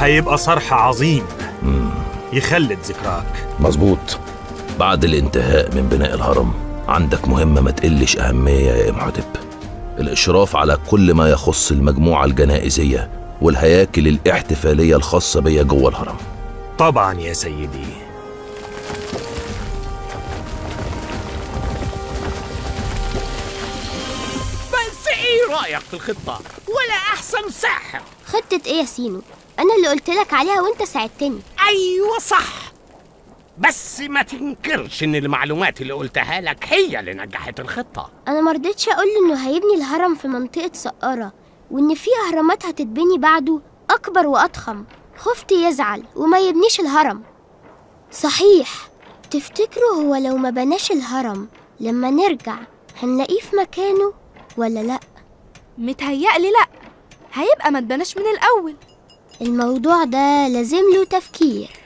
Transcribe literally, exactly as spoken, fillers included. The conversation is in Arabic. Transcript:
هيبقى صرح عظيم مم. يخلد ذكراك. مظبوط. بعد الانتهاء من بناء الهرم عندك مهمة ما تقلش أهمية يا إمحتب، الإشراف على كل ما يخص المجموعة الجنائزية والهياكل الاحتفالية الخاصة بيا جوه الهرم. طبعا يا سيدي. بس ايه رأيك في الخطة؟ ولا أحسن ساحر؟ خطة ايه يا سينو؟ أنا اللي قلتلك عليها وانت ساعدتني. أيوة صح، بس ما تنكرش إن المعلومات اللي قلتها لك هي اللي نجحت الخطة. أنا مرضتش أقول إنه هيبني الهرم في منطقة سقارة وإن في أهرامات هتتبني بعده أكبر وأضخم، خفت يزعل وما يبنيش الهرم. صحيح، تفتكروا هو لو ما بناش الهرم لما نرجع هنلاقيه في مكانه ولا لأ؟ متهيألي لأ، هيبقى ما اتبناش من الأول. الموضوع ده لازم له تفكير.